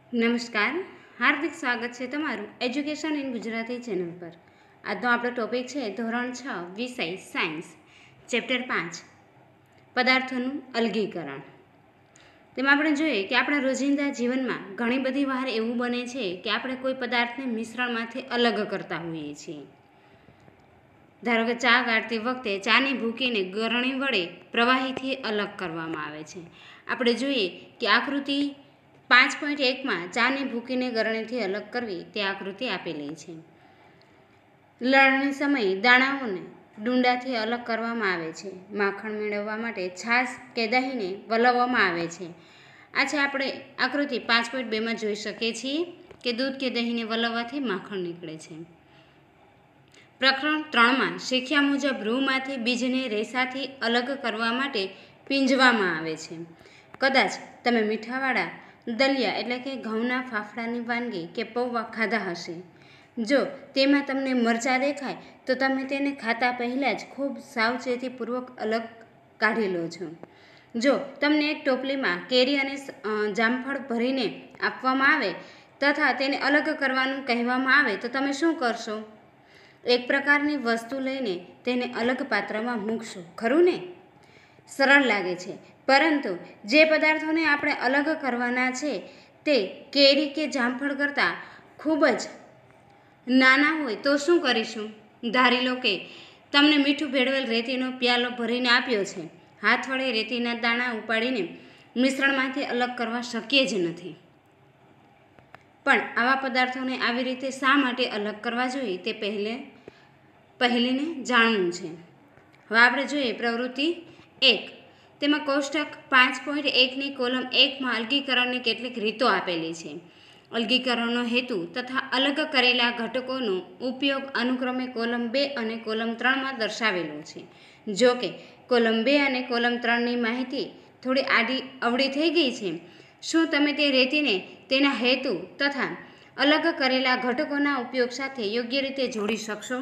નમસ્કાર, હાર્દિક સ્વાગત છે તમારું એજ્યુકેશન ઇન ગુજરાતી ચેનલ પર। આજનો આપણો ટોપિક છે ધોરણ 6 વિષય સાયન્સ, ચેપ્ટર 5 પદાર્થોનું અલગીકરણ। તેમાં આપણે જોઈએ કે આપણા રોજિંદા જીવનમાં ઘણી બધી વાર એવું બને છે કે આપણે કોઈ પદાર્થને મિશ્રણમાંથી અલગ કરતા હોઈએ છીએ। ધારો કે ચા ગાળતી વખતે ચાની ભૂકીને ગરણી વડે પ્રવાહીથી અલગ કરવામાં આવે છે। આપણે જોઈએ કે આકૃતિ 5.1 ચાની ભૂકીને ગરણીથી અલગ કરવી તે આકૃતિ આપેલી છે। લણણી સમયે દાણાઓને ડુંડાથી અલગ કરવામાં આવે છે। માખણ મેળવવા માટે છાશ કે દહીંને વલવવામાં આવે છે। આ છે આપણે આકૃતિ 5.2 જોઈ શકીએ છીએ કે દૂધ કે દહીંને વલવવાથી માખણ નીકળે છે। પ્રકરણ 3 શીખ્યા મુજબ રૂમાંથી બીજને રેસાથી અલગ કરવા માટે પીંજવામાં આવે છે। કદાચ તમે મીઠાવાળા દલિયા એટલે કે ઘઉંના ફાફડાની વાનગી કે પૌવા ખાધા હશે। જો તેમાં તમને મરચાં દેખાય તો તમે તેને ખાતા પહેલાં જ ખૂબ સાવચેતીપૂર્વક અલગ કાઢી લો છો। જો તમને એક ટોપલીમાં કેરી અને જામફળ ભરીને આપવામાં આવે તથા તેને અલગ કરવાનું કહેવામાં આવે તો તમે શું કરશો? એક પ્રકારની વસ્તુ લઈને તેને અલગ પાત્રમાં મૂકશો, ખરું ને? સરળ લાગે છે, પરંતુ જે પદાર્થોને આપણે અલગ કરવાના છે તે કેરી કે જામફળ કરતાં ખૂબ જ નાના હોય તો શું કરીશું? ધારી લો કે તમને મીઠું ભેળવેલ રેતીનો પ્યાલો ભરીને આપ્યો છે। હાથ વડે રેતીના દાણા ઉપાડીને મિશ્રણમાંથી અલગ કરવા શક્ય જ નથી, પણ આવા પદાર્થોને આવી રીતે શા માટે અલગ કરવા જોઈએ તે પહેલીને જાણવું છે। હવે આપણે જોઈએ પ્રવૃત્તિ 1। તેમાં કોષ્ટક 5.1ની કોલમ 1માં અલગીકરણની કેટલીક રીતો આપેલી છે। અલગીકરણનો હેતુ તથા અલગ કરેલા ઘટકોનો ઉપયોગ અનુક્રમે કોલમ 2 અને કોલમ 3માં દર્શાવેલો છે। જો કે કોલમ 2 અને કોલમ 3ની માહિતી થોડી આડી અવળી થઈ ગઈ છે। શું તમે તે રીતિને તેના હેતુ તથા અલગ કરેલા ઘટકોના ઉપયોગ સાથે યોગ્ય રીતે જોડી શકશો?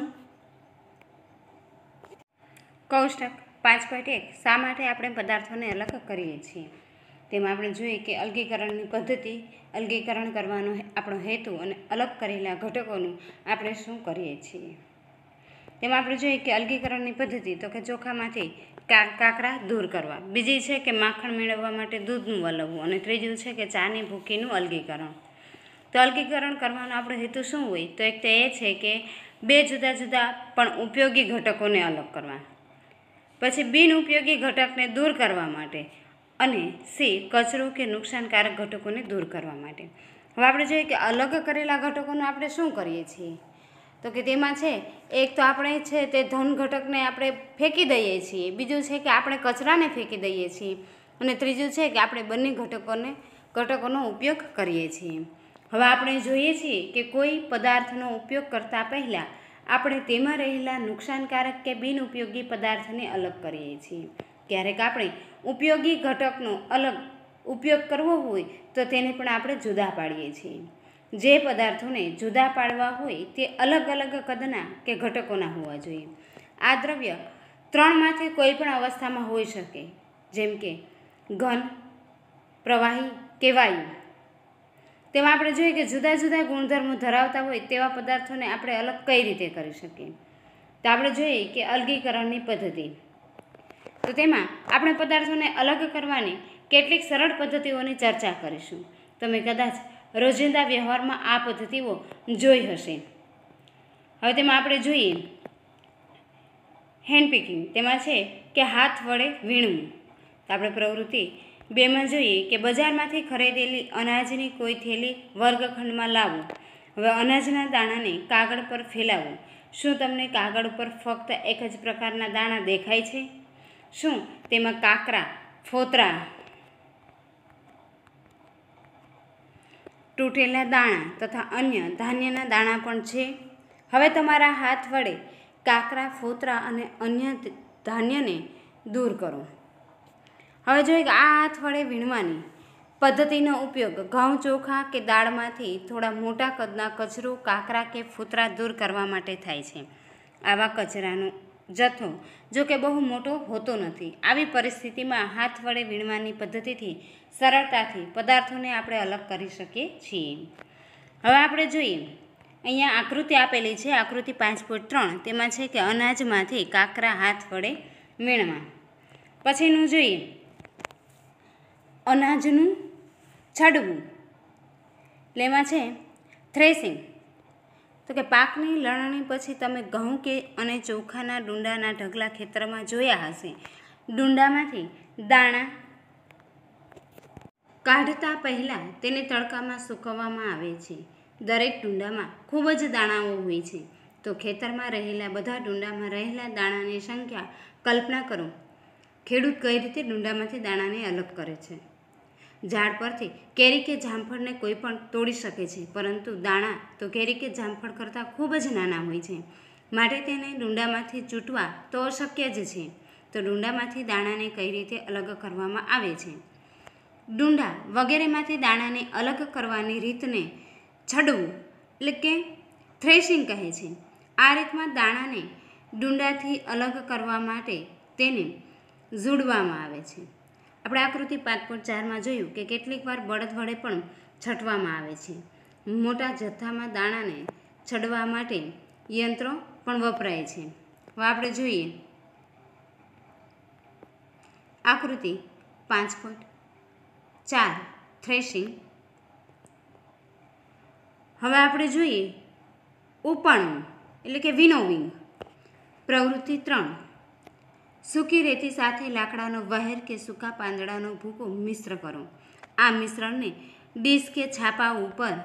કોષ્ટક 5.1 શા માટે આપણે પદાર્થોને અલગ કરીએ છીએ તેમાં આપણે જોઈએ કે અલગીકરણની પદ્ધતિ, અલગીકરણ કરવાનો આપણો હેતુ અને અલગ કરેલા ઘટકોનું આપણે શું કરીએ છીએ। તેમાં આપણે જોઈએ કે અલગીકરણની પદ્ધતિ તો કે ચોખામાંથી કાકરા દૂર કરવા, બીજી છે કે માખણ મેળવવા માટે દૂધનું વલવવું અને ત્રીજું છે કે ચાની ભૂકીનું અલગીકરણ। તો અલગીકરણ કરવાનો આપણો હેતુ શું હોય? તો એક તો એ છે કે બે જુદા જુદા પણ ઉપયોગી ઘટકોને અલગ કરવા, પછી બિનઉપયોગી ઘટકને દૂર કરવા માટે, અને સી કચરો કે નુકસાનકારક ઘટકોને દૂર કરવા માટે। હવે આપણે જોઈએ કે અલગ કરેલા ઘટકોનું આપણે શું કરીએ છીએ તો કે તેમાં છે એક તો આપણે છે તે ધન ઘટકને આપણે ફેંકી દઈએ છીએ, બીજું છે કે આપણે કચરાને ફેંકી દઈએ છીએ અને ત્રીજું છે કે આપણે બંને ઘટકોનો ઉપયોગ કરીએ છીએ। હવે આપણે જોઈએ છીએ કે કોઈ પદાર્થનો ઉપયોગ કરતાં પહેલાં આપણે તેમાં રહેલા નુકસાનકારક કે બિનઉપયોગી પદાર્થને અલગ કરીએ છીએ। ક્યારેક આપણે ઉપયોગી ઘટકનો અલગ ઉપયોગ કરવો હોય તો તેને પણ આપણે જુદા પાડીએ છીએ। જે પદાર્થોને જુદા પાડવા હોય તે અલગ અલગ કદના કે ઘટકોના હોવા જોઈએ। આ દ્રવ્ય 3માંથી કોઈ પણ અવસ્થામાં હોઈ શકે, જેમ કે ઘન, પ્રવાહી કે વાયુ। તેમાં આપણે જોઈએ કે જુદા જુદા ગુણધર્મો ધરાવતા હોય તેવા પદાર્થોને આપણે અલગ કઈ રીતે કરી શકીએ તો આપણે જોઈએ કે અલગીકરણની પદ્ધતિ। તો તેમાં આપણે પદાર્થોને અલગ કરવાની કેટલીક સરળ પદ્ધતિઓની ચર્ચા કરીશું। તમે કદાચ રોજિંદા વ્યવહારમાં આ પદ્ધતિઓ જોઈ હશે। હવે તેમાં આપણે જોઈએ હેન્ડ પીકિંગ, તેમાં છે કે હાથ વડે વીણવું। તો આપણે પ્રવૃત્તિ 2માં જોઈએ કે બજારમાંથી ખરીદેલી અનાજની કોઈ થેલી વર્ગખંડમાં લાવો। હવે અનાજના દાણાને કાગળ પર ફેલાવો। શું તમને કાગળ ઉપર ફક્ત એક જ પ્રકારના દાણા દેખાય છે? શું તેમાં કાકરા, ફોતરા, તૂટેલા દાણા તથા અન્ય ધાન્યના દાણા પણ છે? હવે તમારા હાથ વડે કાકરા, ફોતરા અને અન્ય ધાન્યને દૂર કરો। હવે જોઈએ કે આ હાથ વડે વીણવાની પદ્ધતિનો ઉપયોગ ઘઉં, ચોખા કે દાળમાંથી થોડા મોટા કદના કચરો, કાકરા કે ફોતરા દૂર કરવા માટે થાય છે। આવા કચરાનો જથ્થો જો કે બહુ મોટો હોતો નથી। આવી પરિસ્થિતિમાં હાથ વડે વીણવાની પદ્ધતિથી સરળતાથી પદાર્થોને આપણે અલગ કરી શકીએ છીએ. હવે આપણે જોઈએ, અહીંયા આકૃતિ આપેલી છે, આકૃતિ 5.3. તેમાં છે કે અનાજમાંથી કાકરા હાથ વડે વીણવા. પછીનું જોઈએ, અનાજનું છડવું, એટલે એમાં છે થ્રેસિંગ. તો કે પાકની લણણી પછી તમે ઘઉં કે અને ચોખાના ડુંડાના ઢગલા ખેતરમાં જોયા હશે. ડુંડામાંથી દાણા કાઢતા પહેલાં તેને તડકામાં સૂકવવામાં આવે છે. દરેક ડુંડામાં ખૂબ જ દાણાઓ હોય છે. તો ખેતરમાં રહેલા બધા ડુંડામાં રહેલા દાણાની સંખ્યા કલ્પના કરો. ખેડૂત કઈ રીતે ડુંડામાંથી દાણાને અલગ કરે છે. ઝાડ પરથી કેરી કે જામફળને કોઈ પણ તોડી શકે છે, પરંતુ દાણા તો કેરી કે જામફળ કરતાં ખૂબ જ નાના હોય છે, માટે તેને ડુંડામાંથી ચૂંટવા તો અશક્ય જ છે. તો ડુંડામાંથી દાણાને કઈ રીતે અલગ કરવામાં આવે છે. ડુંડા વગેરેમાંથી દાણાને અલગ કરવાની રીતને છડવું એટલે કે થ્રેશિંગ કહે છે. આ રીતમાં દાણાને ડુંડાથી અલગ કરવા માટે તેને ઝૂડવામાં આવે છે. આપણે આકૃતિ 5.4માં જોયું કે કેટલીક વાર બળદ વડે પણ છટવામાં આવે છે. મોટા જથ્થામાં દાણાને છડવા માટે યંત્રો પણ વપરાય છે. હવે આપણે જોઈએ આકૃતિ 5.4 થ્રેશિંગ. હવે આપણે જોઈએ ઉપણવું એટલે કે વિનોવિંગ. પ્રવૃત્તિ 3. સૂકી રેતી સાથે લાકડાનો વહેર કે સૂકા પાંદડાનો ભૂકો મિશ્ર કરો. આ મિશ્રણને ડીશ કે છાપા ઉપર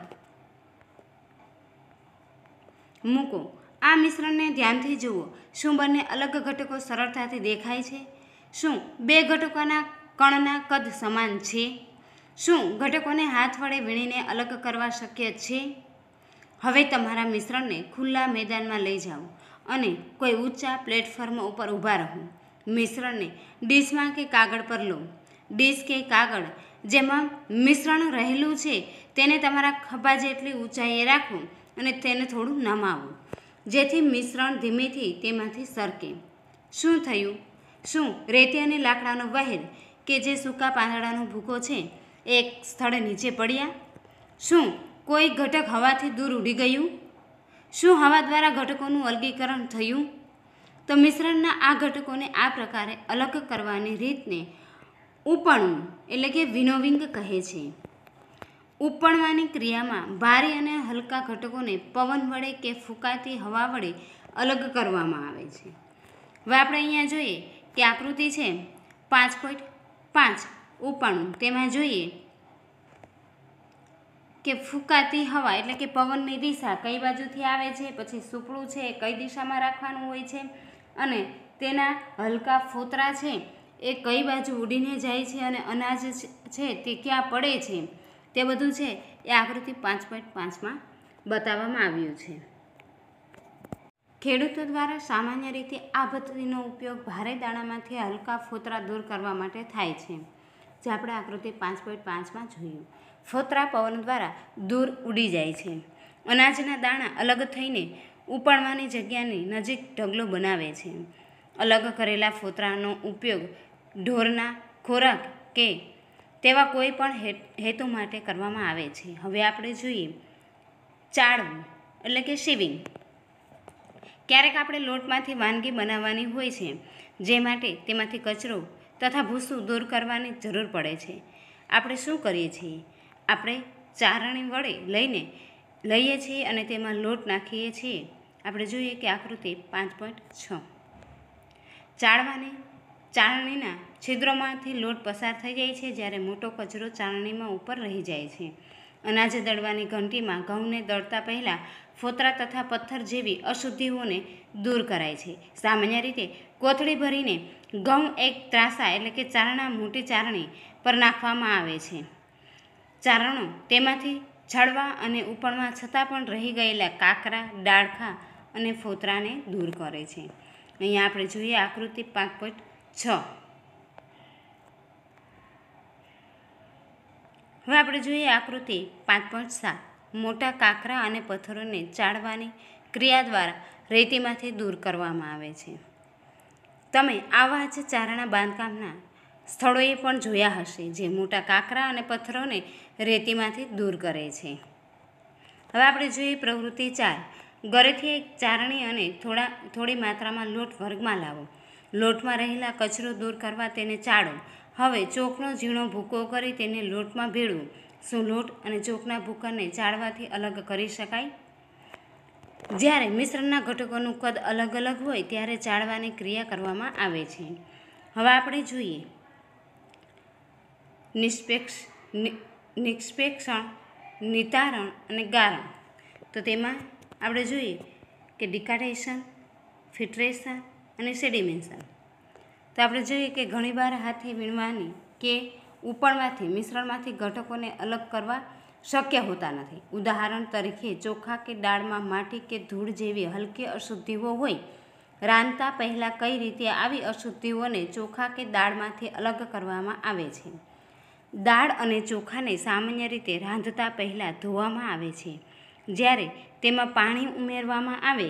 મૂકો. આ મિશ્રણને ધ્યાનથી જુઓ. શું બંને અલગ ઘટકો સરળતાથી દેખાય છે? શું બે ઘટકોના કણના કદ સમાન છે? શું ઘટકોને હાથ વડે વીણીને અલગ કરવા શક્ય છે? હવે તમારા મિશ્રણને ખુલ્લા મેદાનમાં લઈ જાઓ અને કોઈ ઊંચા પ્લેટફોર્મ ઉપર ઊભા રહો. મિશ્રણને ડીશમાં કે કાગળ પર લો. ડીશ કે કાગળ જેમાં મિશ્રણ રહેલું છે તેને તમારા ખભા જેટલી ઊંચાઈએ રાખો અને તેને થોડું નમાવો, જેથી મિશ્રણ ધીમેથી તેમાંથી સરકે. શું થયું? શું રેતી અને લાકડાનો વહેર કે જે સૂકા પાંદડાનો ભૂકો છે એક સ્થળે નીચે પડ્યા? શું કોઈ ઘટક હવાથી દૂર ઉડી ગયું? શું હવા દ્વારા ઘટકોનું અલગીકરણ થયું? તો મિશ્રણના આ ઘટકોને આ પ્રકારે અલગ કરવાની રીતને ઉપણવું એટલે કે વિનોવિંગ કહે છે. ઉપણવાની ક્રિયામાં ભારે અને હલકા ઘટકોને પવન વડે કે ફૂંકાતી હવા વડે અલગ કરવામાં આવે છે. હવે આપણે અહીંયા જોઈએ કે આકૃતિ છે 5.5 ઉપણવું. તેમાં જોઈએ કે ફૂંકાતી હવા એટલે કે પવનની દિશા કઈ બાજુથી આવે છે, પછી સૂપડું છે કઈ દિશામાં રાખવાનું હોય છે, અને તેના હલકા ફોતરા છે એ કઈ બાજુ ઉડીને જાય છે અને અનાજ છે તે ક્યાં પડે છે, તે બધું છે એ આકૃતિ 5.5માં બતાવવામાં આવ્યું છે. ખેડૂતો દ્વારા સામાન્ય રીતે આ પદ્ધતિનો ઉપયોગ ભારે દાણામાંથી હલકા ફોતરા દૂર કરવા માટે થાય છે, જે આપણે આકૃતિ 5.5માં જોયું. ફોતરા પવન દ્વારા દૂર ઉડી જાય છે. અનાજના દાણા અલગ થઈને ઉપણવાની જગ્યાની નજીક ઢગલો બનાવે છે. અલગ કરેલા ફોતરાનો ઉપયોગ ઢોરના ખોરાક કે તેવા કોઈ પણ હેતુ માટે કરવામાં આવે છે. હવે આપણે જોઈએ ચાળવું એટલે કે સીવિંગ. ક્યારેક આપણે લોટમાંથી વાનગી બનાવવાની હોય છે, જે માટે તેમાંથી કચરો તથા ભૂસું દૂર કરવાની જરૂર પડે છે. આપણે શું કરીએ છીએ? આપણે ચાળણી વડે લઈએ છીએ અને તેમાં લોટ નાખીએ છીએ. આપણે જોઈએ કે આકૃતિ 5.6. ચાળણીના છિદ્રોમાંથી લોટ પસાર થઈ જાય છે, જ્યારે મોટો કચરો ચાળણીમાં ઉપર રહી જાય છે. અનાજ દળવાની ઘંટીમાં ઘઉંને દળતા પહેલાં ફોતરા તથા પથ્થર જેવી અશુદ્ધિઓને દૂર કરાય છે. સામાન્ય રીતે કોથળી ભરીને ઘઉં એક ત્રાસા એટલે કે ચારણા મોટી ચારણી પર નાખવામાં આવે છે. ચારણો તેમાંથી છાળવા અને ઉપણવા છતાં પણ રહી ગયેલા કાકરા, ડાળખા અને ફોતરાને દૂર કરે છે. અહીંયા આપણે જોઈએ આકૃતિ 5.6. હવે આપણે જોઈએ આકૃતિ 5.7. મોટા કાકરા અને પથ્થરોને ચાળવાની ક્રિયા દ્વારા રેતીમાંથી દૂર કરવામાં આવે છે. તમે આવા જ ચારણા બાંધકામના સ્થળોએ પણ જોયા હશે, જે મોટા કાંકરા અને પથ્થરોને રેતીમાંથી દૂર કરે છે. હવે આપણે જોઈએ પ્રવૃત્તિ 4. ઘરેથી એક ચારણી અને થોડી માત્રામાં લોટ વર્ગમાં લાવો. લોટમાં રહેલા કચરો દૂર કરવા તેને ચાળો. હવે ચોકનો ઝીણો ભૂકો કરી તેને લોટમાં ભેળવો. શું લોટ અને ચોકના ભૂકાને ચાળવાથી અલગ કરી શકાય? જ્યારે મિશ્રણના ઘટકોનું કદ અલગ અલગ હોય ત્યારે ચાળવાની ક્રિયા કરવામાં આવે છે. હવે આપણે જોઈએ નિક્ષેપણ, નિતારણ અને ગારણ. તો તેમાં આપણે જોઈએ કે ડિકાટેશન, ફિલ્ટ્રેશન અને સેડિમેશન. તો આપણે જોઈએ કે ઘણીવાર હાથે વીણવાની કે ઉપણવાથી મિશ્રણમાંથી ઘટકોને અલગ કરવા શક્ય હોતા નથી. ઉદાહરણ તરીકે ચોખા કે દાળમાં માટી કે ધૂળ જેવી હલકી અશુદ્ધિઓ હોય. રાંધતા પહેલાં કઈ રીતે આવી અશુદ્ધિઓને ચોખા કે દાળમાંથી અલગ કરવામાં આવે છે? દાળ અને ચોખાને સામાન્ય રીતે રાંધતા પહેલાં ધોવામાં આવે છે. જ્યારે તેમાં પાણી ઉમેરવામાં આવે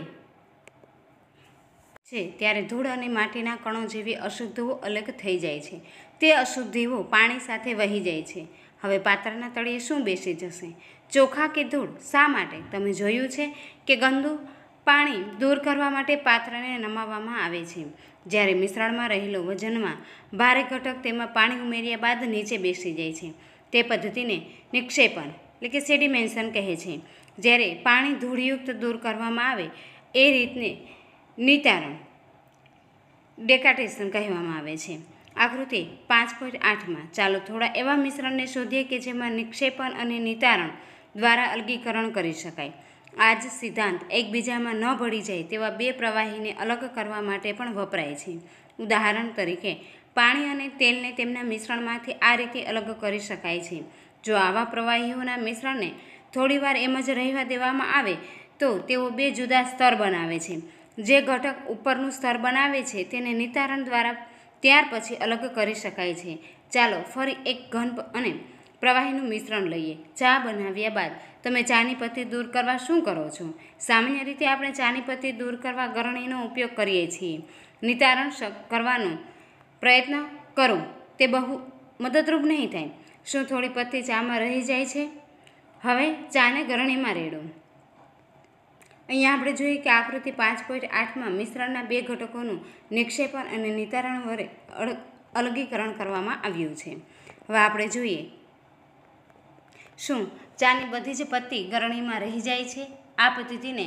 છે ત્યારે ધૂળ અને માટીના કણો જેવી અશુદ્ધિઓ અલગ થઈ જાય છે. તે અશુદ્ધિઓ પાણી સાથે વહી જાય છે. હવે પાત્રના તળિયે શું બેસી જશે? ચોખા કે ધૂળ? શા માટે? તમે જોયું છે કે ગંદુ પાણી દૂર કરવા માટે પાત્રને નમાવવામાં આવે છે. જ્યારે મિશ્રણમાં રહેલો વજનમાં ભારે ઘટક તેમાં પાણી ઉમેર્યા બાદ નીચે બેસી જાય છે. તે પદ્ધતિને નિક્ષેપણ એટલે કે સેડિમેશન કહે છે. જ્યારે પાણી ધૂળયુક્ત દૂર કરવામાં આવે એ રીતને નિતારણ ડેકાટેશન કહેવામાં આવે છે. આકૃતિ 5.8માં ચાલો થોડા એવા મિશ્રણને શોધીએ કે જેમાં નિક્ષેપણ અને નિતારણ દ્વારા અલગીકરણ કરી શકાય. આ જ સિદ્ધાંત એકબીજામાં ન ભળી જાય તેવા બે પ્રવાહીને અલગ કરવા માટે પણ વપરાય છે. ઉદાહરણ તરીકે પાણી અને તેલને તેમના મિશ્રણમાંથી આ રીતે અલગ કરી શકાય છે. જો આવા પ્રવાહીઓના મિશ્રણને થોડીવાર એમ જ રહેવા દેવામાં આવે તો તેઓ બે જુદા સ્તર બનાવે છે. જે ઘટક ઉપરનું સ્તર બનાવે છે તેને નિતારણ દ્વારા ત્યાર પછી અલગ કરી શકાય છે. ચાલો ફરી એક ઘન અને પ્રવાહીનું મિશ્રણ લઈએ. ચા બનાવ્યા બાદ તમે ચાની પત્તી દૂર કરવા શું કરો છો? સામાન્ય રીતે આપણે ચાની પત્તી દૂર કરવા ગરણીનો ઉપયોગ કરીએ છીએ. નિતારણ કરવાનો પ્રયત્ન કરો, તે બહુ મદદરૂપ નહીં થાય. શું થોડી પત્તી ચામાં રહી જાય છે? હવે ચાને ગરણીમાં રેડો. અહીંયા આપણે જોઈએ કે આકૃતિ 5.8માં મિશ્રણના બે ઘટકોનું નિક્ષેપણ અને નિતારણ વડે અલગીકરણ કરવામાં આવ્યું છે. હવે આપણે જોઈએ શું ચાની બધી જ પત્તી ગરણીમાં રહી જાય છે? આ પદ્ધતિને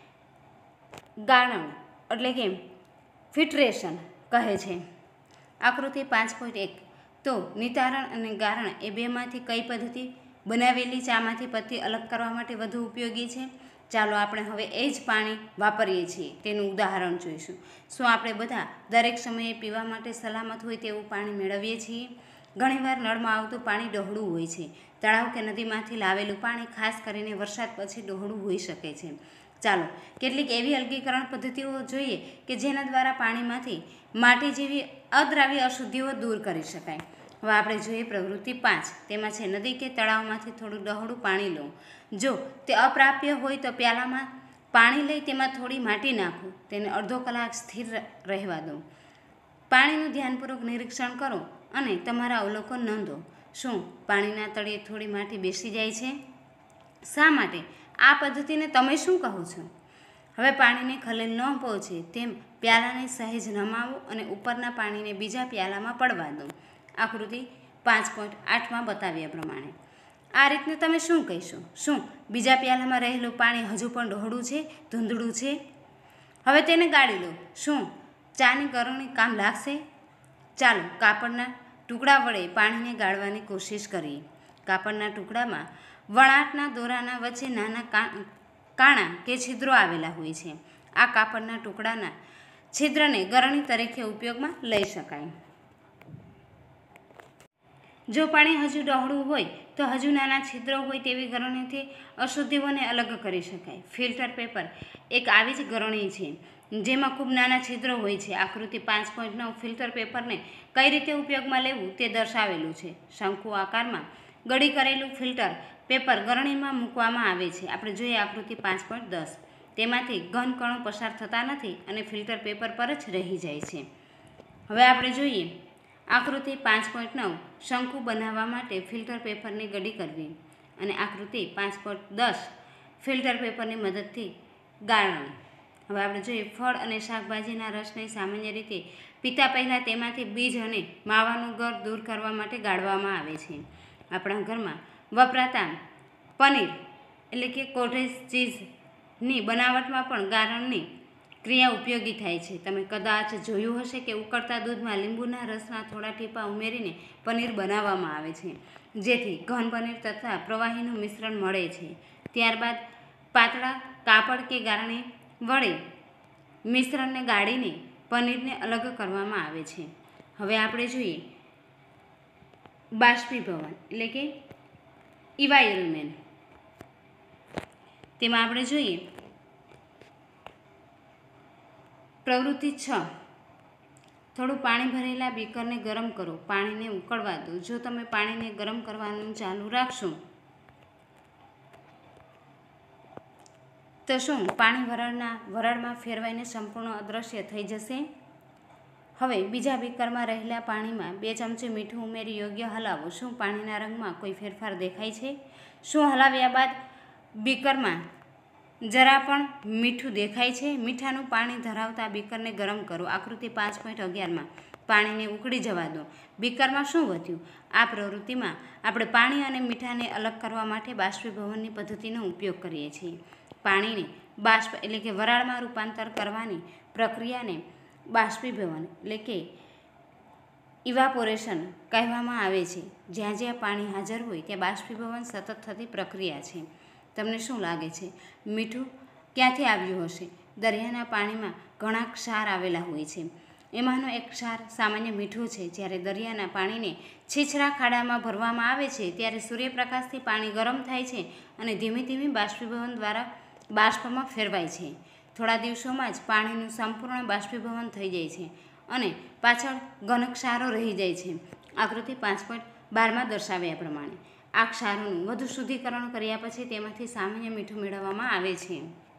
ગાળણ એટલે કે ફિલ્ટ્રેશન કહે છે. આકૃતિ 5.1 તો નિતારણ અને ગાળણ એ બેમાંથી કઈ પદ્ધતિ બનાવેલી ચામાંથી પત્તી અલગ કરવા માટે વધુ ઉપયોગી છે? ચાલો આપણે હવે એ જ પાણી વાપરીએ છીએ તેનું ઉદાહરણ જોઈશું. શું આપણે બધા દરેક સમયે પીવા માટે સલામત હોય તેવું પાણી મેળવીએ છીએ? ઘણીવાર નળમાં આવતું પાણી ડહોળું હોય છે. તળાવ કે નદીમાંથી લાવેલું પાણી ખાસ કરીને વરસાદ પછી ડહોળું હોઈ શકે છે. ચાલો કેટલીક એવી અલગીકરણ પદ્ધતિઓ જોઈએ કે જેના દ્વારા પાણીમાંથી માટી જેવી અદ્રાવ્ય અશુદ્ધિઓ દૂર કરી શકાય. હવે આપણે જોઈએ પ્રવૃત્તિ 5. તેમાં છે નદી કે તળાવમાંથી થોડું ડહોળું પાણી લો. જો તે અપ્રાપ્ય હોય તો પ્યાલામાં પાણી લઈ તેમાં થોડી માટી નાખો. તેને અડધો કલાક સ્થિર રહેવા દો. પાણીનું ધ્યાનપૂર્વક નિરીક્ષણ કરો અને તમારા અવલોકન નોંધો. શું પાણીના તળિયે થોડી માટી બેસી જાય છે? શા માટે? આ પદ્ધતિને તમે શું કહો છો? હવે પાણીને ખલેલ ન પહોંચે તેમ પ્યાલાને સહેજ નમાવો અને ઉપરના પાણીને બીજા પ્યાલામાં પડવા દો. આકૃતિ 5.8માં બતાવ્યા પ્રમાણે. આ રીતને તમે શું કહેશો? શું બીજા પ્યાલામાં રહેલું પાણી હજુ પણ ડહોળું છે, ધૂંધળું છે? હવે તેને ગાળી લો. શું ચાની ગરણી કામ લાગશે? ચાલો કાપડના ટુકડા વડે પાણીને ગાળવાની કોશિશ કરીએ. કાપડના ટુકડામાં વણાટના દોરાના વચ્ચે નાના કાણા કે છિદ્રો આવેલા હોય છે. આ કાપડના ટુકડાના છિદ્રને ગરણી તરીકે ઉપયોગમાં લઈ શકાય. જો પાણી હજુ ડહોળું હોય તો હજુ નાના છિદ્રો હોય તેવી ગરણીથી અશુદ્ધિઓને અલગ કરી શકાય. ફિલ્ટર પેપર એક આવી જ ગરણી છે જેમાં ખૂબ નાના છિદ્રો હોય છે. આકૃતિ 5.9 ફિલ્ટર પેપરને કઈ રીતે ઉપયોગમાં લેવું તે દર્શાવેલું છે. શંકુ આકારમાં ગળી કરેલું ફિલ્ટર પેપર ગરણીમાં મૂકવામાં આવે છે. આપણે જોઈએ આકૃતિ 5.10. તેમાંથી ઘન કણો પસાર થતા નથી અને ફિલ્ટર પેપર પર જ રહી જાય છે. હવે આપણે જોઈએ આકૃતિ 5.9 શંકુ બનાવવા માટે ફિલ્ટર પેપરની ગડી કરવી અને આકૃતિ 5.10 ફિલ્ટર પેપરની મદદથી ગાળણી. હવે આપણે જોઈએ ફળ અને શાકભાજીના રસને સામાન્ય રીતે પીતા પહેલાં તેમાંથી બીજ અને માવાનું ગર દૂર કરવા માટે ગાળવામાં આવે છે. આપણા ઘરમાં વપરાતા પનીર એટલે કે કોટેજ ચીઝની બનાવટમાં પણ ગાળણની ક્રિયા ઉપયોગી થાય છે. તમે કદાચ જોયું હશે કે ઉકળતા દૂધમાં લીંબુના રસના થોડા ટીપા ઉમેરીને પનીર બનાવવામાં આવે છે, જેથી ઘન પનીર તથા પ્રવાહીનું મિશ્રણ મળે છે. ત્યારબાદ પાતળા કાપડ કે ગાળણી વડે મિશ્રણને ગાળીને પનીરને અલગ કરવામાં આવે છે. હવે આપણે જોઈએ બાષ્પીભવન એટલે કે ઇવાયુમેન. તેમાં આપણે જોઈએ પ્રવૃત્તિ 6. થોડું પાણી ભરેલા બીકરને ગરમ કરો, પાણીને ઉકળવા દો. જો તમે પાણીને ગરમ કરવાનું ચાલુ રાખશો તો શું પાણી વરાળમાં ફેરવાઈને સંપૂર્ણ અદૃશ્ય થઈ જશે? હવે બીજા બીકરમાં રહેલા પાણીમાં 2 ચમચી મીઠું ઉમેરી યોગ્ય હલાવો. શું પાણીના રંગમાં કોઈ ફેરફાર દેખાય છે? શું હલાવ્યા બાદ બીકરમાં જરા પણ મીઠું દેખાય છે? મીઠાનું પાણી ધરાવતા બીકરને ગરમ કરો. આકૃતિ 5.11માં પાણીને ઉકળી જવા દો. બીકરમાં શું વધ્યું? આ પ્રવૃત્તિમાં આપણે પાણી અને મીઠાને અલગ કરવા માટે બાષ્પીભવનની પદ્ધતિનો ઉપયોગ કરીએ છીએ. પાણીને બાષ્પ એટલે કે વરાળમાં રૂપાંતર કરવાની પ્રક્રિયાને બાષ્પીભવન એટલે કે ઇવાપોરેશન કહેવામાં આવે છે. જ્યાં જ્યાં પાણી હાજર હોય ત્યાં બાષ્પીભવન સતત થતી પ્રક્રિયા છે. તમને શું લાગે છે મીઠું ક્યાંથી આવ્યું હશે? દરિયાના પાણીમાં ઘણા ક્ષાર આવેલા હોય છે. એમાંનો એક ક્ષાર સામાન્ય મીઠું છે. જ્યારે દરિયાના પાણીને છીછરા ખાડામાં ભરવામાં આવે છે ત્યારે સૂર્યપ્રકાશથી પાણી ગરમ થાય છે અને ધીમે ધીમે બાષ્પીભવન દ્વારા બાષ્પમાં ફેરવાય છે. થોડા દિવસોમાં જ પાણીનું સંપૂર્ણ બાષ્પીભવન થઈ જાય છે અને પાછળ ઘન ક્ષારો રહી જાય છે. આકૃતિ 5.12માં દર્શાવ્યા પ્રમાણે આ ક્ષારોનું વધુ શુદ્ધિકરણ કર્યા પછી તેમાંથી સામાન્ય મીઠું મેળવવામાં આવે છે.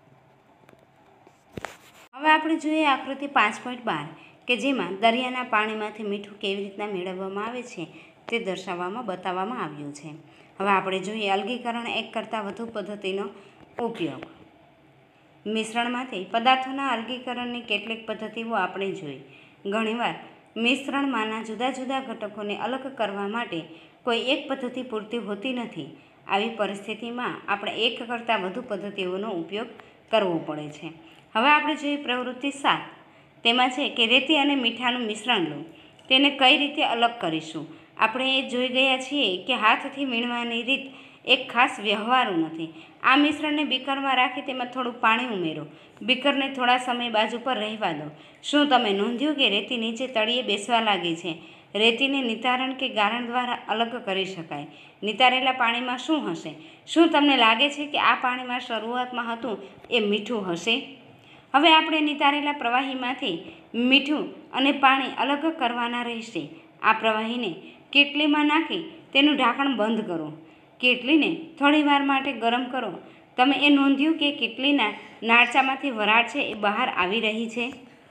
હવે આપણે જોઈએ આકૃતિ 5.12 કે જેમાં દરિયાના પાણીમાંથી મીઠું કેવી રીતના મેળવવામાં આવે છે તે બતાવવામાં આવ્યું છે. હવે આપણે જોઈએ અલગીકરણ એક કરતાં વધુ પદ્ધતિનો ઉપયોગ. મિશ્રણમાંથી પદાર્થોના અલગીકરણની કેટલીક પદ્ધતિઓ આપણે જોઈ. ઘણીવાર મિશ્રણમાંના જુદા જુદા ઘટકોને અલગ કરવા માટે કોઈ એક પદ્ધતિ પૂરતી હોતી નથી. આવી પરિસ્થિતિમાં આપણે એક કરતાં વધુ પદ્ધતિઓનો ઉપયોગ કરવો પડે છે. હવે આપણે જોઈએ પ્રવૃત્તિ 7. તેમાં છે કે રેતી અને મીઠાનું મિશ્રણ લો. તેને કઈ રીતે અલગ કરીશું? આપણે એ જોઈ ગયા છીએ કે હાથથી વીણવાની રીત એક ખાસ વ્યવહારુ નથી. આ મિશ્રણને બીકરમાં રાખી તેમાં થોડું પાણી ઉમેરો. બીકરને થોડા સમય બાજુ પર રહેવા દો. શું તમે નોંધ્યું કે રેતી નીચે તળિયે બેસવા લાગી છે? રેતીને નિતારણ કે ગારણ દ્વારા અલગ કરી શકાય. નિતારેલા પાણીમાં શું હશે? શું તમને લાગે છે કે આ પાણીમાં શરૂઆતમાં હતું એ મીઠું હશે? હવે આપણે નિતારેલા પ્રવાહીમાંથી મીઠું અને પાણી અલગ કરવાના રહેશે. આ પ્રવાહીને કેટલીમાં નાખી તેનું ઢાંકણ બંધ કરો. કેટલીને થોડી વાર માટે ગરમ કરો. તમે એ નોંધ્યું કે કેટલીના નાળચામાંથી વરાળ છે એ બહાર આવી રહી છે?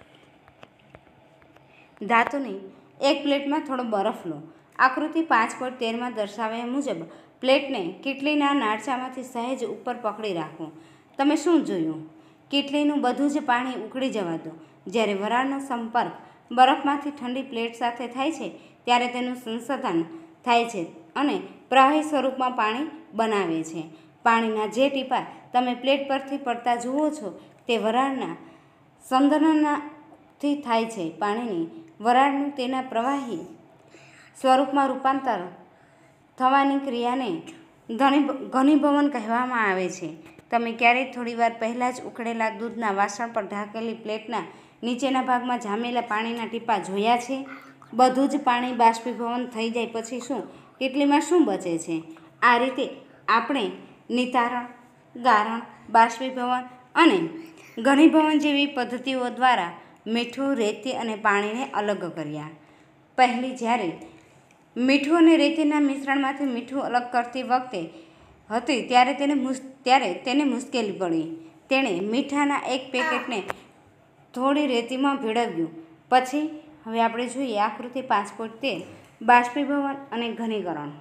ધાતુની એક પ્લેટમાં થોડો બરફ લો. આકૃતિ 5.13માં દર્શાવ્યા મુજબ પ્લેટને કેટલીના નાળચામાંથી સહેજ ઉપર પકડી રાખો. તમે શું જોયું? કેટલીનું બધું જ પાણી ઉકળી જવા દો. જ્યારે વરાળનો સંપર્ક બરફમાંથી ઠંડી પ્લેટ સાથે થાય છે ત્યારે તેનું સંશોધન થાય છે અને પ્રવાહી સ્વરૂપમાં પાણી બનાવે છે. પાણીના જે ટીપાં તમે પ્લેટ પરથી પડતા જુઓ છો તે વરાળના સંદર્ભથી થાય છે. પાણીની વરાળનું તેના પ્રવાહી સ્વરૂપમાં રૂપાંતર થવાની ક્રિયાને ઘનીભવન કહેવામાં આવે છે. તમે ક્યારેય થોડીવાર પહેલાં જ ઉકળેલા દૂધના વાસણ પર ઢાંકેલી પ્લેટના નીચેના ભાગમાં જામેલા પાણીના ટીપાં જોયા છે? બધું જ પાણી બાષ્પીભવન થઈ જાય પછી શું કેટલીમાં શું બચે છે? આ રીતે આપણે નિતારણ, ગારણ, બાષ્પીભવન અને ઘનીભવન જેવી પદ્ધતિઓ દ્વારા મીઠું, રેતી અને પાણીને અલગ કર્યા. પહેલી જ્યારે મીઠું અને રેતીના મિશ્રણમાંથી મીઠું અલગ કરતી વખતે હતી ત્યારે તેને મુશ્કેલી પડી. તેણે મીઠાના એક પેકેટને થોડી રેતીમાં ભેળવ્યું. પછી હવે આપણે જોઈએ આકૃતિ 5.13 બાષ્પીભવન અને ઘનીકરણ.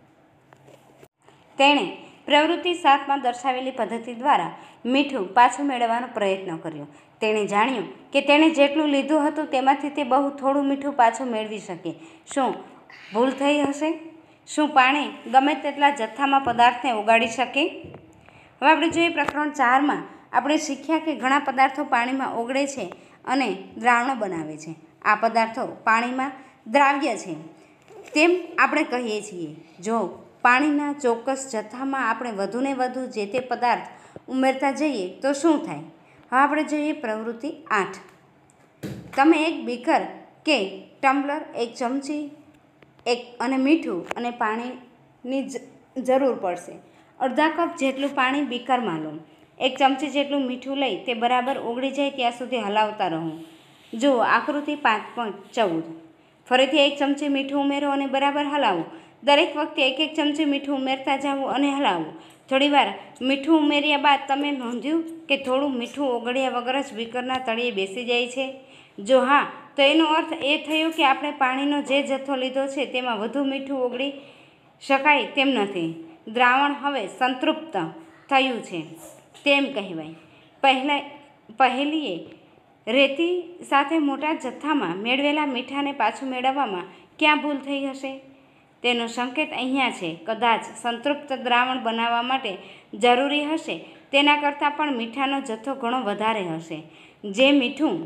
તેણે પ્રવૃત્તિ 7માં દર્શાવેલી પદ્ધતિ દ્વારા મીઠું પાછું મેળવવાનો પ્રયત્ન કર્યો. તેણે જાણ્યું કે તેણે જેટલું લીધું હતું તેમાંથી તે બહુ થોડું મીઠું પાછું મેળવી શકે. શું ભૂલ થઈ હશે? શું પાણી ગમે તેટલા જથ્થામાં પદાર્થને ઓગાળી શકે? હવે આપણે જોઈએ પ્રકરણ 4માં આપણે શીખ્યા કે ઘણા પદાર્થો પાણીમાં ઓગળે છે અને દ્રાવણો બનાવે છે. આ પદાર્થો પાણીમાં દ્રાવ્ય છે તેમ આપણે કહીએ છીએ. જો પાણીના ચોક્કસ જથ્થામાં આપણે વધુને વધુ જે તે પદાર્થ ઉમેરતા જઈએ તો શું થાય? હવે આપણે જોઈએ પ્રવૃત્તિ 8. તમે એક બીકર કે ટમ્બલર, એક ચમચી અને મીઠું અને પાણીની જરૂર પડશે. અડધા કપ જેટલું પાણી બીકરમાં લો. 1 ચમચી જેટલું મીઠું લઈ તે બરાબર ઓગળી જાય ત્યાં સુધી હલાવતા રહો. જુઓ આકૃતિ 5.14. ફરીથી 1 ચમચી મીઠું ઉમેરો અને બરાબર હલાવો. દરેક વખતે 1 ચમચી મીઠું ઉમેરતા જાઓ અને હલાવો. થોડીવાર મીઠું ઉમેર્યા બાદ તમે નોંધ્યું કે થોડું મીઠું ઓગળ્યા વગર જ બીકરના તળિયે બેસી જાય છે? જો હા, તો એનો અર્થ એ થયો કે આપણે પાણીનો જે જથ્થો લીધો છે તેમાં વધુ મીઠું ઓગળી શકાય તેમ નથી. દ્રાવણ હવે સંતૃપ્ત થયું છે તેમ કહેવાય. પહેલીએ રેતી સાથે મોટા જથ્થામાં મેળવેલા મીઠાને પાછું મેળવવામાં ક્યાં ભૂલ થઈ હશે? તેનો સંકેત અહીંયા છે. કદાચ સંતૃપ્ત દ્રાવણ બનાવવા માટે જરૂરી હશે તેના કરતાં પણ મીઠાનો જથ્થો ઘણો વધારે હશે. જે મીઠું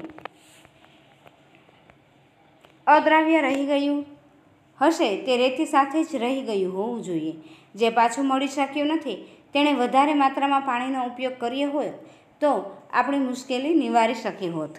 અદ્રાવ્ય રહી ગયું હશે તે રેતી સાથે જ રહી ગયું હોવું જોઈએ. જે પાછું મળી શક્યું નથી તેણે વધારે માત્રામાં પાણીનો ઉપયોગ કર્યો હોય તો આપણી મુશ્કેલી નિવારી શકી હોત.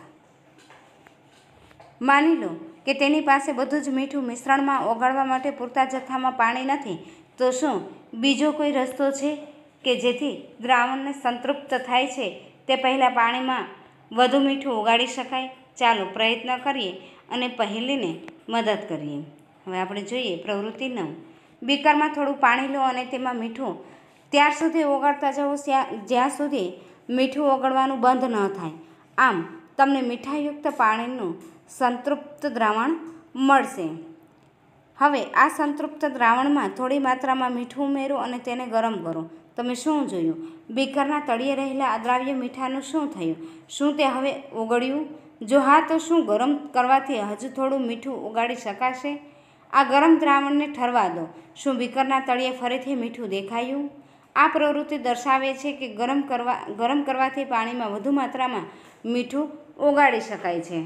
માની લો કે તેની પાસે બધું જ મીઠું મિશ્રણમાં ઓગાળવા માટે પૂરતા જથ્થામાં પાણી નથી, તો શું બીજો કોઈ રસ્તો છે કે જેથી દ્રાવણને સંતૃપ્ત થાય છે તે પહેલાં પાણીમાં વધુ મીઠું ઓગાળી શકાય? ચાલો પ્રયત્ન કરીએ અને પહેલીને મદદ કરીએ. હવે આપણે જોઈએ પ્રવૃત્તિ 9. બીકરમાં થોડું પાણી લો અને તેમાં મીઠું ત્યાર સુધી ઓગાળતા જાઓ જ્યાં સુધી મીઠું ઓગળવાનું બંધ ન થાય. આમ તમને મીઠાયુક્ત પાણીનું સંતૃપ્ત દ્રાવણ મળશે. હવે આ સંતૃપ્ત દ્રાવણમાં થોડી માત્રામાં મીઠું ઉમેરો અને તેને ગરમ કરો. તમે શું જોયું? બીકરના તળિયે રહેલા અદ્રાવ્ય મીઠાનું શું થયું? શું તે હવે ઓગળ્યું? જો હા, તો શું ગરમ કરવાથી હજુ થોડું મીઠું ઓગાળી શકાશે? આ ગરમ દ્રાવણને ઠરવા દો. શું બીકરના તળિયે ફરીથી મીઠું દેખાયું? આ પ્રવૃત્તિ દર્શાવે છે કે ગરમ કરવાથી પાણીમાં વધુ માત્રામાં મીઠું ઓગાળી શકાય છે.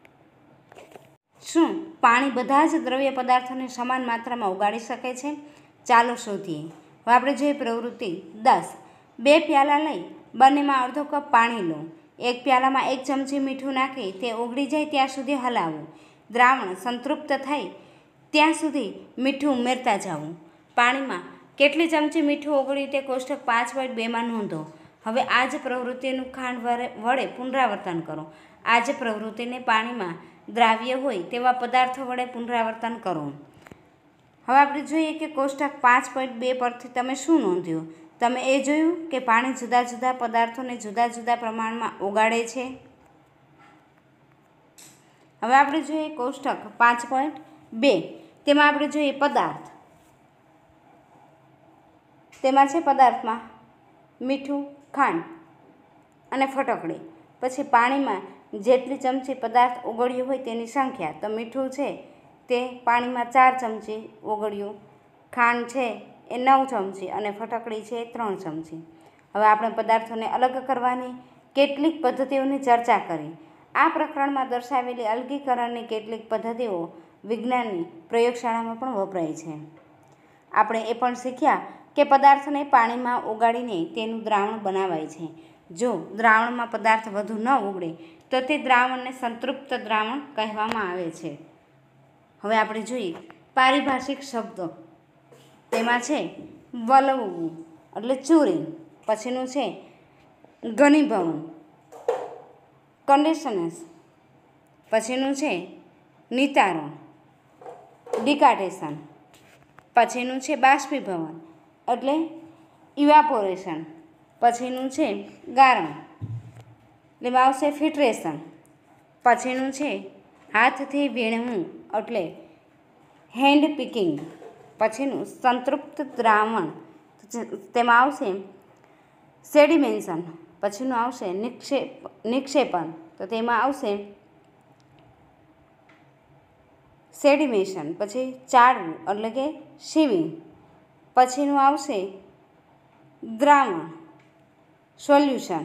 શું પાણી બધા જ દ્રવ્ય પદાર્થોને સમાન માત્રામાં ઓગાળી શકે છે? ચાલો શોધીએ. હવે આપણે જોઈએ પ્રવૃત્તિ 10. 2 પ્યાલા લઈ બંનેમાં અડધો કપ પાણી લો. 1 પ્યાલામાં 1 ચમચી મીઠું નાખી તે ઓગળી જાય ત્યાં સુધી હલાવો. દ્રાવણ સંતૃપ્ત થાય ત્યાં સુધી મીઠું ઉમેરતા જાઓ. પાણીમાં કેટલી ચમચી મીઠું ઓગળ્યું તે કોષ્ટક 5.2માં નોંધો. હવે આ જ પ્રવૃત્તિનું ખાંડ વડે પુનરાવર્તન કરો. આ જ પ્રવૃત્તિને પાણીમાં દ્રાવ્ય હોય તેવા પદાર્થો વડે પુનરાવર્તન કરો. હવે આપણે જોઈએ કે કોષ્ટક 5.2 પરથી તમે શું નોંધ્યું? તમે એ જોયું કે પાણી જુદા જુદા પદાર્થોને જુદા જુદા પ્રમાણમાં ઓગાળે છે. હવે આપણે જોઈએ કોષ્ટક 5.2. તેમાં આપણે જોઈએ પદાર્થ. તેમાં છે પદાર્થમાં મીઠું, ખાંડ અને ફટકડી. પછી પાણીમાં જેટલી ચમચી પદાર્થ ઓગળ્યો હોય તેની સંખ્યા. તો મીઠું છે તે પાણીમાં 4 ચમચી ઓગળ્યું, ખાંડ છે એ 9 ચમચી અને ફટકડી છે એ 3 ચમચી. હવે આપણે પદાર્થોને અલગ કરવાની કેટલીક પદ્ધતિઓની ચર્ચા કરી. આ પ્રકરણમાં દર્શાવેલી અલગીકરણની કેટલીક પદ્ધતિઓ વિજ્ઞાનની પ્રયોગશાળામાં પણ વપરાય છે. આપણે એ પણ શીખ્યા કે પદાર્થને પાણીમાં ઓગાળીને તેનું દ્રાવણ બનાવાય છે. જો દ્રાવણમાં પદાર્થ વધુ ન ઓગળે તો તે દ્રાવણને સંતૃપ્ત દ્રાવણ કહેવામાં આવે છે. હવે આપણે જોઈએ પારિભાષિક શબ્દો. તેમાં છે વલવવું એટલે ચૂરી, પછીનું છે ઘનીભવન કન્ડેન્સેશન, પછીનું છે નિતારણ ડિકાટેશન, પછીનું છે બાષ્પીભવન એટલે ઇવાપોરેશન, પછીનું છે ગારણ એટલે આવશે ફિલ્ટ્રેશન, પછીનું છે હાથથી વીણવું એટલે હેન્ડ પિકિંગ. પછીનું સંતૃપ્ત દ્રાવણ, તેમાં આવશે સેડિમેશન. પછીનું આવશે નિક્ષેપણ, તો તેમાં આવશે સેડિમેશન. પછી ચાળવું એટલે કે સીવિંગ. પછીનું આવશે દ્રાવણ સોલ્યુશન.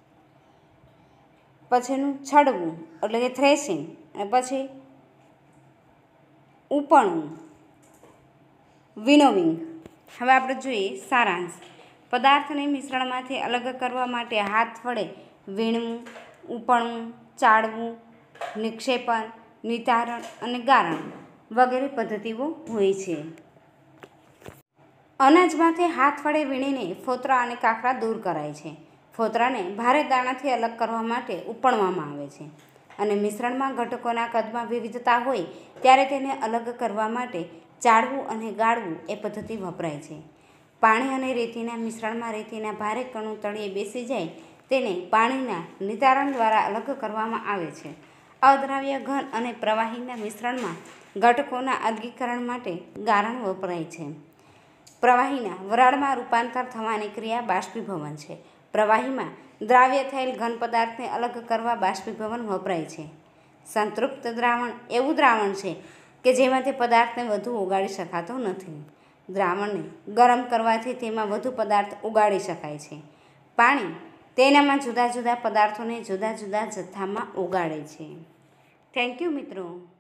પછીનું છડવું એટલે કે થ્રેશિંગ. અને પછી ઉપણવું વિનોવિંગ. હવે આપણે જોઈએ સારાંશ. પદાર્થને મિશ્રણમાંથી અલગ કરવા માટે હાથ વડે વીણવું, ઉપણવું, ચાળવું, નિક્ષેપણ, નિતારણ અને ગારણ વગેરે પદ્ધતિઓ હોય છે. અનાજમાંથી હાથ વડે વીણીને ફોતરા અને કાકરા દૂર કરાય છે. ફોતરાને ભારે દાણાથી અલગ કરવા માટે ઉપણવામાં આવે છે. અને મિશ્રણમાં ઘટકોના કદમાં વિવિધતા હોય ત્યારે તેને અલગ કરવા માટે ચાળવું અને ગાળવું એ પદ્ધતિ વપરાય છે. પાણી અને રેતીના મિશ્રણમાં રેતીના ભારે કણો તળિયે બેસી જાય તેને પાણીના નિતારણ દ્વારા અલગ કરવામાં આવે છે. અદ્રાવ્ય ઘન અને પ્રવાહીના મિશ્રણમાં ઘટકોના અલગીકરણ માટે ગારણ વપરાય છે. પ્રવાહીના વરાળમાં રૂપાંતર થવાની ક્રિયા બાષ્પીભવન છે. પ્રવાહીમાં દ્રાવ્ય થયેલ ઘન પદાર્થને અલગ કરવા બાષ્પીભવન વપરાય છે. સંતૃપ્ત દ્રાવણ એવું દ્રાવણ છે કે જેમાંથી પદાર્થને વધુ ઓગાળી શકાતો નથી. દ્રાવણને ગરમ કરવાથી તેમાં વધુ પદાર્થ ઓગાળી શકાય છે. પાણી તેનામાં જુદા જુદા પદાર્થોને જુદા જુદા જથ્થામાં ઓગાળે છે. થેન્ક યુ મિત્રો.